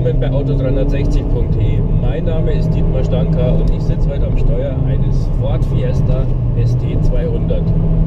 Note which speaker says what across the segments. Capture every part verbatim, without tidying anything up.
Speaker 1: willkommen bei auto dreihundertsechzig punkt de. Mein Name ist Dietmar Stanka und ich sitze heute am Steuer eines Ford Fiesta S T zweihundert.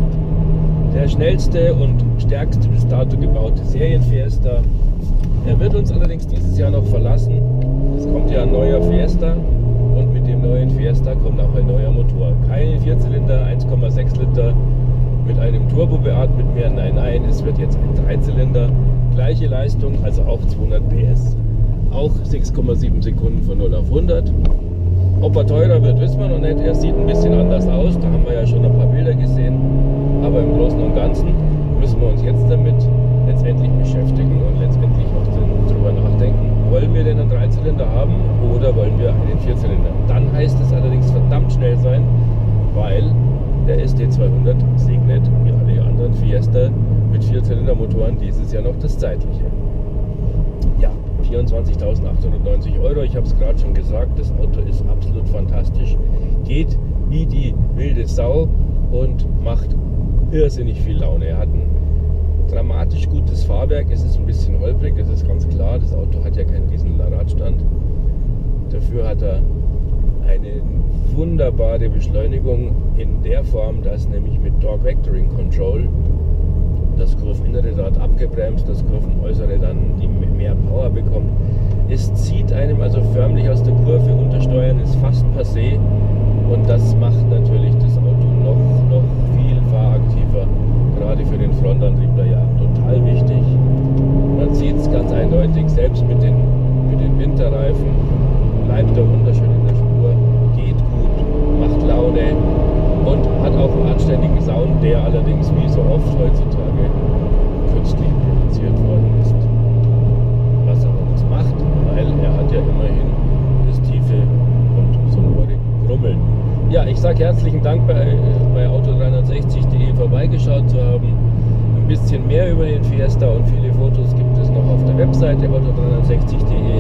Speaker 1: Der schnellste und stärkste bis dato gebaute Serienfiesta. Er wird uns allerdings dieses Jahr noch verlassen. Es kommt ja ein neuer Fiesta und mit dem neuen Fiesta kommt auch ein neuer Motor. Kein Vierzylinder, eins Komma sechs Liter mit einem Turbo beatmet mehr. Nein, nein, es wird jetzt ein Dreizylinder. Gleiche Leistung, also auch zweihundert P S. Auch sechs Komma sieben Sekunden von null auf hundert. Ob er teurer wird, wissen wir noch nicht. Er sieht ein bisschen anders aus. Da haben wir ja schon ein paar Bilder gesehen. Aber im Großen und Ganzen müssen wir uns jetzt damit letztendlich beschäftigen und letztendlich auch darüber nachdenken, wollen wir denn einen Dreizylinder haben oder wollen wir einen Vierzylinder? Dann heißt es allerdings verdammt schnell sein, weil der S T zweihundert segnet wie alle anderen Fiesta mit Vierzylindermotoren dieses Jahr noch das zeitliche. Ja, vierundzwanzigtausendachthundertneunzig Euro, ich habe es gerade schon gesagt, das Auto ist absolut fantastisch, geht wie die wilde Sau und macht irrsinnig viel Laune. Er hat ein dramatisch gutes Fahrwerk, es ist ein bisschen holprig, das ist ganz klar, das Auto hat ja keinen riesen Radstand. Dafür hat er eine wunderbare Beschleunigung in der Form, dass nämlich mit Torque Vectoring Control das Kurveninnere Rad abgebremst, das Kurvenäußere dann die mehr Power bekommt. Es zieht einem also förmlich aus der Kurve, Untersteuern ist fast passé und das macht natürlich das Auto noch, noch viel fahraktiver, gerade für den Frontantriebler ja total wichtig. Man sieht es ganz eindeutig, selbst mit den, mit den Winterreifen bleibt er wunderschön in der Spur, geht gut, macht Laune und hat auch einen anständigen Sound, der allerdings wie so oft heutzutage künstlich produziert worden ist. Was aber das macht, weil er hat ja immerhin das tiefe und sonore Grummeln. Ja, ich sage herzlichen Dank bei, bei auto dreihundertsechzig punkt de vorbeigeschaut zu haben. Ein bisschen mehr über den Fiesta und viele Fotos gibt es noch auf der Webseite auto dreihundertsechzig punkt de.